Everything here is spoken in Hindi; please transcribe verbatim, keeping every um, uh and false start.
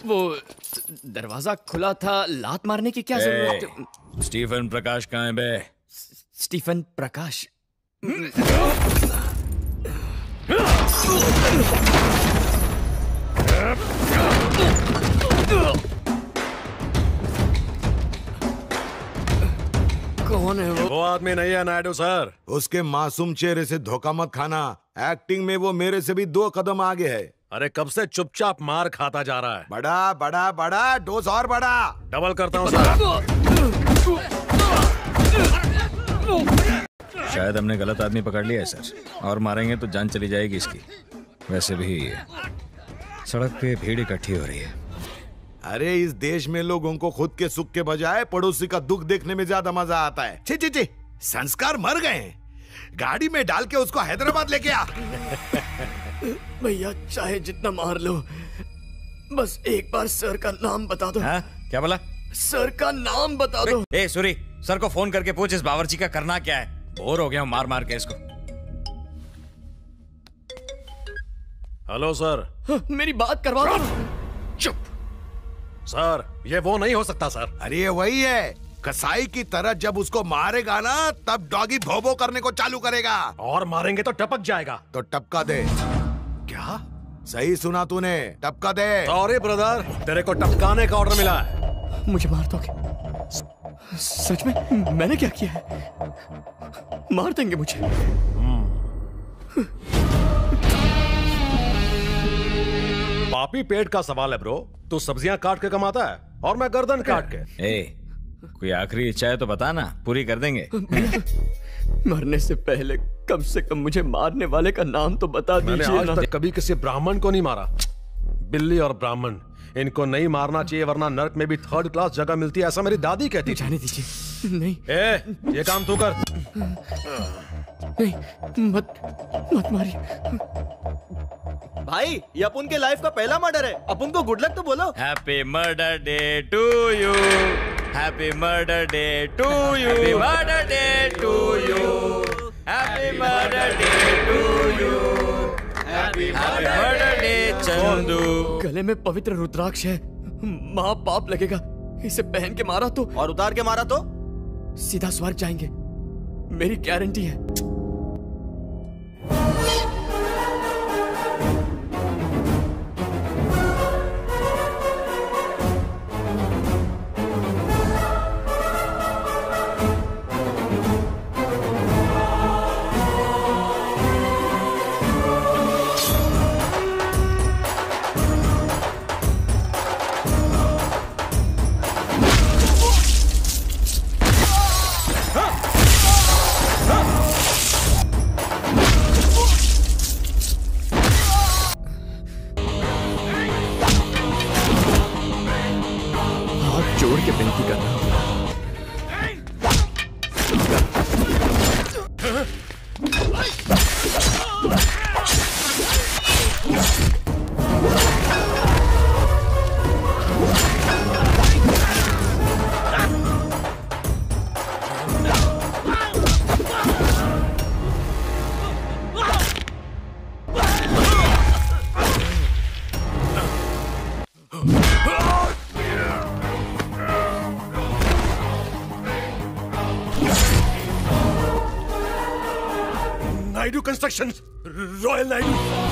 वो दरवाजा खुला था, लात मारने की क्या जरूरत? स्टीफन प्रकाश कहाँ है बे? स्टीफन प्रकाश? कौन है वो? वो आदमी नहीं है नायडू सर। उसके मासूम चेहरे से धोखा मत खाना। एक्टिंग में वो मेरे से भी दो कदम आगे है। अरे कब से चुपचाप मार खाता जा रहा है। बड़ा बड़ा बड़ा डोज और बड़ा। डबल करता हूँ सर। शायद हमने गलत आदमी पकड़ लिया है सर, और मारेंगे तो जान चली जाएगी इसकी। वैसे भी सड़क पे भीड़ इकट्ठी हो रही है। अरे इस देश में लोगों को खुद के सुख के बजाय पड़ोसी का दुख देखने में ज्यादा मजा आता है। ची ची ची, संस्कार मर गए हैं। गाड़ी में डाल के उसको हैदराबाद लेके आ। भैया चाहे जितना मार लो, बस एक बार सर का नाम बता दो। हाँ? क्या बोला? सर का नाम बता दो। ए सूरी, सर को फोन करके पूछ इस बावर्ची का करना क्या है। बोर हो गया हूँ मार मार के इसको। Hello sir. हाँ, मेरी बात करवा दो। चुप सर, ये वो नहीं हो सकता सर। अरे ये वही है। कसाई की तरह जब उसको मारेगा ना, तब डॉगी भोबो करने को चालू करेगा। और मारेंगे तो टपक जाएगा। तो टपका दे। क्या? सही सुना तूने, टपका दे। सॉरी ब्रदर, तेरे को टपकाने का ऑर्डर मिला है। मुझे मार दोगे? सच में? मैंने क्या किया है? मार देंगे मुझे? पापी पेट का सवाल है ब्रो। तू सब्जियां काट के कमाता है और मैं गर्दन काट के। ए, कोई आखिरी इच्छा है तो बता ना, पूरी कर देंगे। मरने से पहले कम से कम मुझे मारने वाले का नाम तो बता दीजिए। मैंने आज तक कभी किसी ब्राह्मण को नहीं मारा। बिल्ली और ब्राह्मण, इनको नहीं मारना चाहिए वरना नरक में भी थर्ड क्लास जगह मिलती है, ऐसा मेरी दादी कहती थी। जाने दीजिए। नहीं। ए, ये काम तू कर। नहीं, मत मत मारिए। भाई, ये अपन के लाइफ का पहला मर्डर है। अपन को गुड लक तो बोलो। Happy murder day to you, happy murder day to you, happy murder day to you, happy murder day to you, happy murder day Chandu. गले में पवित्र रुद्राक्ष है, महा पाप लगेगा। इसे पहन के मारा तो, और उतार के मारा तो सीधा स्वर्ग जाएंगे, मेरी गारंटी है। जोड़ के विनती करना। Naidu constructions, royal Naidu.